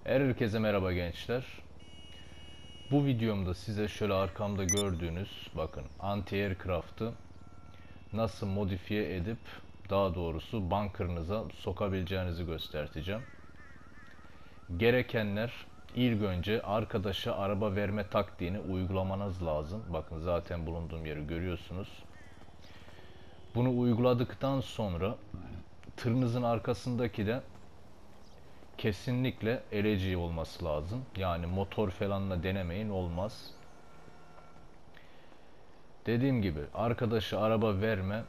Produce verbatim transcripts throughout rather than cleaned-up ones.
Herkese merhaba gençler. Bu videomda size şöyle arkamda gördüğünüz bakın anti-aircraft'ı nasıl modifiye edip daha doğrusu bunker'ınıza sokabileceğinizi göstereceğim. Gerekenler ilk önce arkadaşa araba verme taktiğini uygulamanız lazım. Bakın zaten bulunduğum yeri görüyorsunuz. Bunu uyguladıktan sonra tırınızın arkasındaki de kesinlikle L G olması lazım. Yani motor falanla denemeyin, olmaz. Dediğim gibi arkadaşı araba verme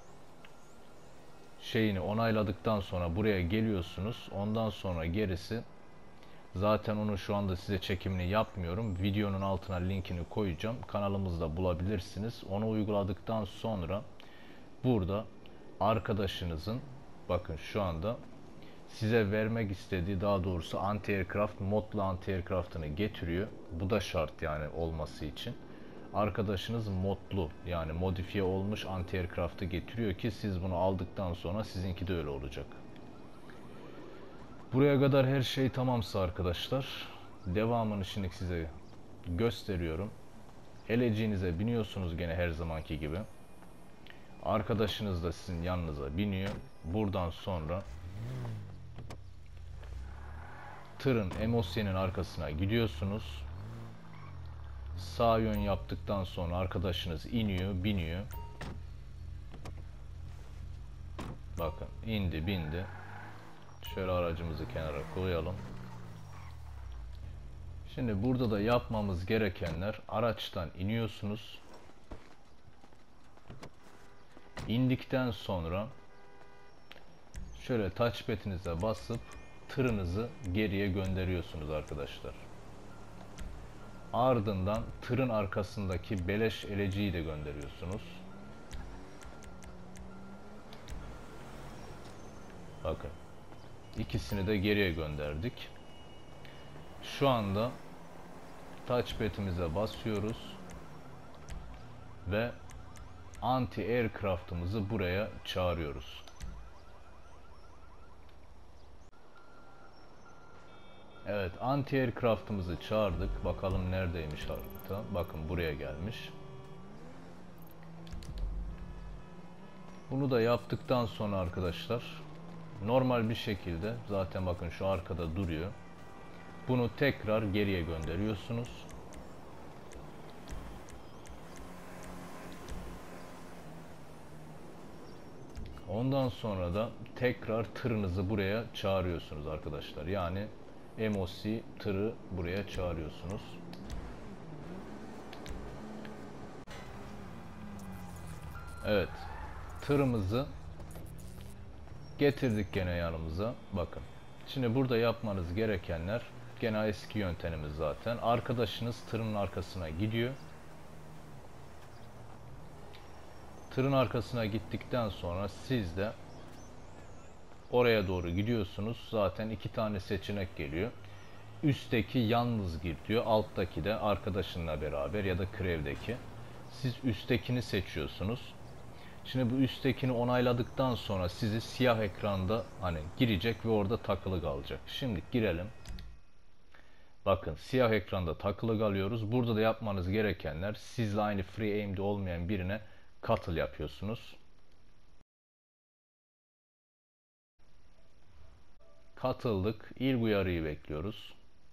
şeyini onayladıktan sonra buraya geliyorsunuz. Ondan sonra gerisi zaten onu şu anda size çekimini yapmıyorum. Videonun altına linkini koyacağım. Kanalımızda bulabilirsiniz. Onu uyguladıktan sonra burada arkadaşınızın bakın şu anda size vermek istediği daha doğrusu anti-aircraft modlu anti-aircraft'ını getiriyor. Bu da şart yani olması için. Arkadaşınız modlu yani modifiye olmuş anti-aircraft'ı getiriyor ki siz bunu aldıktan sonra sizinki de öyle olacak. Buraya kadar her şey tamamsa arkadaşlar devamını şimdi size gösteriyorum. L G'nize biniyorsunuz gene her zamanki gibi. Arkadaşınız da sizin yanınıza biniyor. Buradan sonra tırın M O C'nin arkasına gidiyorsunuz. Sağ yön yaptıktan sonra arkadaşınız iniyor, biniyor. Bakın indi, bindi. Şöyle aracımızı kenara koyalım. Şimdi burada da yapmamız gerekenler araçtan iniyorsunuz. İndikten sonra şöyle touchpad'inize basıp tırınızı geriye gönderiyorsunuz arkadaşlar. Ardından tırın arkasındaki beleş L G'yi de gönderiyorsunuz. Bakın ikisini de geriye gönderdik. Şu anda touchpad'imize basıyoruz ve anti-aircraft'ımızı buraya çağırıyoruz. Evet, anti-aircraft'ımızı çağırdık. Bakalım neredeymiş harita. Bakın buraya gelmiş. Bunu da yaptıktan sonra arkadaşlar normal bir şekilde zaten bakın şu arkada duruyor. Bunu tekrar geriye gönderiyorsunuz. Ondan sonra da tekrar tırınızı buraya çağırıyorsunuz arkadaşlar. Yani M O C tırı buraya çağırıyorsunuz. Evet. Tırımızı getirdik gene yanımıza. Bakın. Şimdi burada yapmanız gerekenler gene eski yöntemimiz zaten. Arkadaşınız tırın arkasına gidiyor. Tırın arkasına gittikten sonra siz de oraya doğru gidiyorsunuz. Zaten iki tane seçenek geliyor. Üstteki yalnız gir diyor. Alttaki de arkadaşınla beraber ya da krevdeki. Siz üsttekini seçiyorsunuz. Şimdi bu üsttekini onayladıktan sonra sizi siyah ekranda hani girecek ve orada takılı kalacak. Şimdi girelim. Bakın siyah ekranda takılı kalıyoruz. Burada da yapmanız gerekenler sizle aynı free aim'de olmayan birine katıl yapıyorsunuz. Katıldık. İlk uyarıyı bekliyoruz.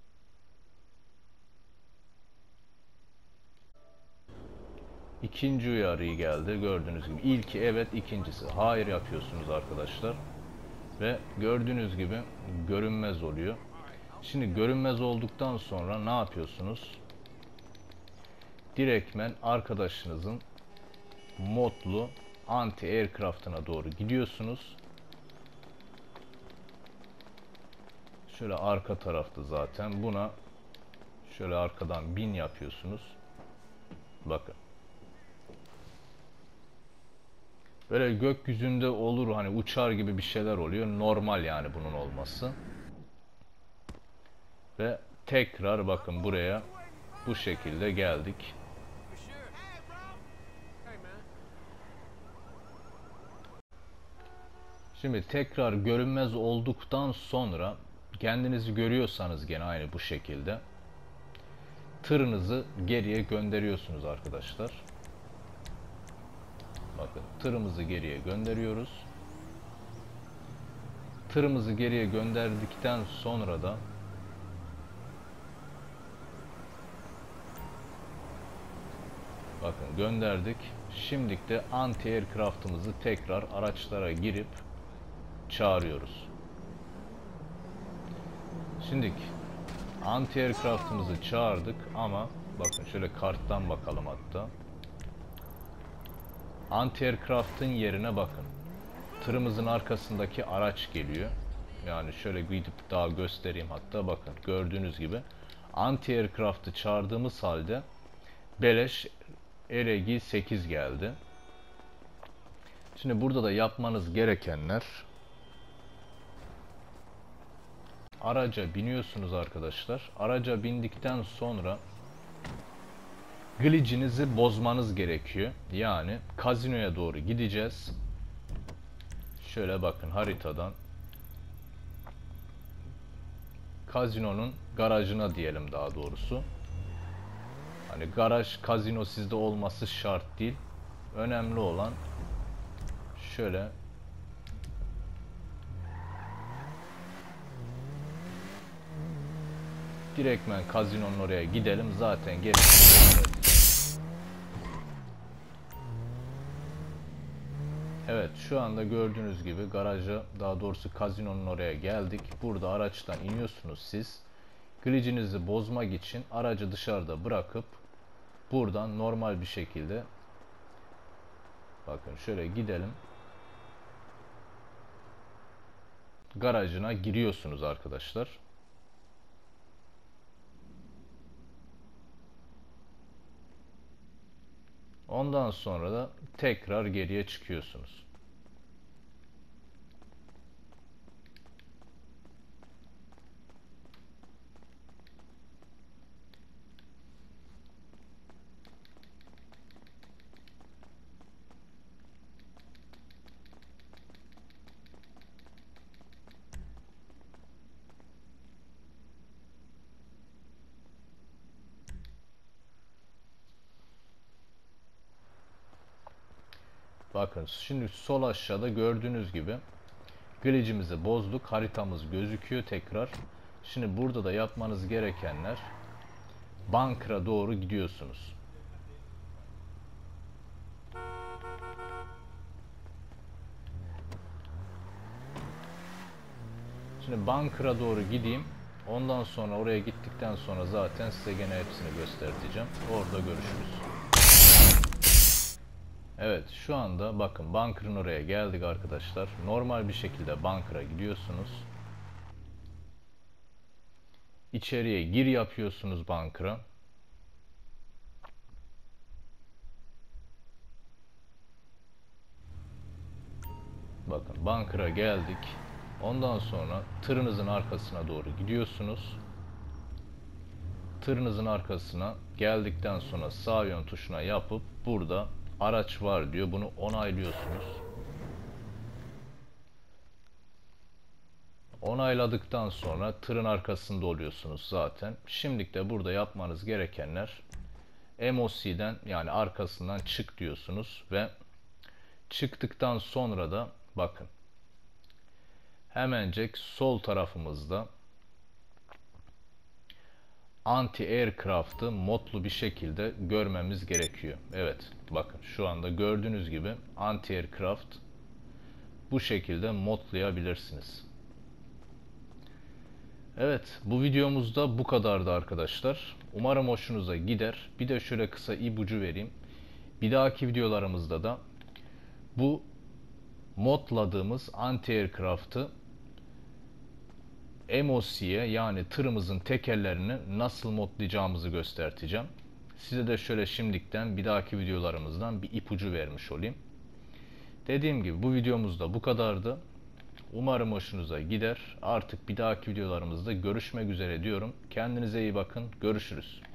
İkinci uyarıyı geldi. Gördüğünüz gibi ilki evet, ikincisi hayır yapıyorsunuz arkadaşlar. Ve gördüğünüz gibi görünmez oluyor. Şimdi görünmez olduktan sonra ne yapıyorsunuz? Direktmen arkadaşınızın modlu anti-aircraft'ına doğru gidiyorsunuz. Şöyle arka tarafta zaten buna şöyle arkadan bin yapıyorsunuz. Bakın. Böyle gökyüzünde olur hani uçar gibi bir şeyler oluyor. Normal yani bunun olması. Ve tekrar bakın buraya bu şekilde geldik. Şimdi tekrar görünmez olduktan sonra kendinizi görüyorsanız gene aynı bu şekilde tırınızı geriye gönderiyorsunuz arkadaşlar. Bakın tırımızı geriye gönderiyoruz. Tırımızı geriye gönderdikten sonra da bakın gönderdik. Şimdilik de anti-aircraft'ımızı tekrar araçlara girip çağırıyoruz. Şimdilik anti-aircraft'ımızı çağırdık ama bakın şöyle karttan bakalım hatta. Anti-aircraft'ın yerine bakın. Tırımızın arkasındaki araç geliyor. Yani şöyle gidip daha göstereyim hatta bakın gördüğünüz gibi anti-aircraft'ı çağırdığımız halde beleş R G sekiz geldi. Şimdi burada da yapmanız gerekenler, araca biniyorsunuz arkadaşlar. Araca bindikten sonra glitch'inizi bozmanız gerekiyor. Yani kazinoya doğru gideceğiz. Şöyle bakın haritadan. Kazinonun garajına diyelim daha doğrusu. Hani garaj, kazino sizde olması şart değil. Önemli olan şöyle direktmen kazinonun oraya gidelim. Zaten gerisi. Evet, şu anda gördüğünüz gibi garaja, daha doğrusu kazinonun oraya geldik. Burada araçtan iniyorsunuz siz. Glitch'inizi bozmak için aracı dışarıda bırakıp buradan normal bir şekilde bakın şöyle gidelim. Garajına giriyorsunuz arkadaşlar. Ondan sonra da tekrar geriye çıkıyorsunuz. Bakın şimdi sol aşağıda gördüğünüz gibi glitch'imizi bozduk. Haritamız gözüküyor tekrar. Şimdi burada da yapmanız gerekenler, bunker'a doğru gidiyorsunuz. Şimdi bunker'a doğru gideyim. Ondan sonra oraya gittikten sonra zaten size gene hepsini göstereceğim. Orada görüşürüz. Evet, şu anda bakın bunker'ın oraya geldik arkadaşlar. Normal bir şekilde bunker'a gidiyorsunuz. İçeriye gir yapıyorsunuz bunker'a. Bakın bunker'a geldik. Ondan sonra tırınızın arkasına doğru gidiyorsunuz. Tırınızın arkasına geldikten sonra sağ yön tuşuna yapıp burada araç var diyor. Bunu onaylıyorsunuz. Onayladıktan sonra tırın arkasında oluyorsunuz zaten. Şimdilik de burada yapmanız gerekenler, M O C'den yani arkasından çık diyorsunuz ve çıktıktan sonra da bakın hemencek sol tarafımızda anti-aircraft'ı modlu bir şekilde görmemiz gerekiyor. Evet, bakın şu anda gördüğünüz gibi anti-aircraft bu şekilde modlayabilirsiniz. Evet, bu videomuzda bu kadardı arkadaşlar. Umarım hoşunuza gider. Bir de şöyle kısa ipucu vereyim. Bir dahaki videolarımızda da bu modladığımız anti-aircraft'ı M O C'ye yani tırımızın tekerlerini nasıl modlayacağımızı göstereceğim. Size de şöyle şimdikten bir dahaki videolarımızdan bir ipucu vermiş olayım. Dediğim gibi bu videomuzda bu kadardı. Umarım hoşunuza gider. Artık bir dahaki videolarımızda görüşmek üzere diyorum. Kendinize iyi bakın. Görüşürüz.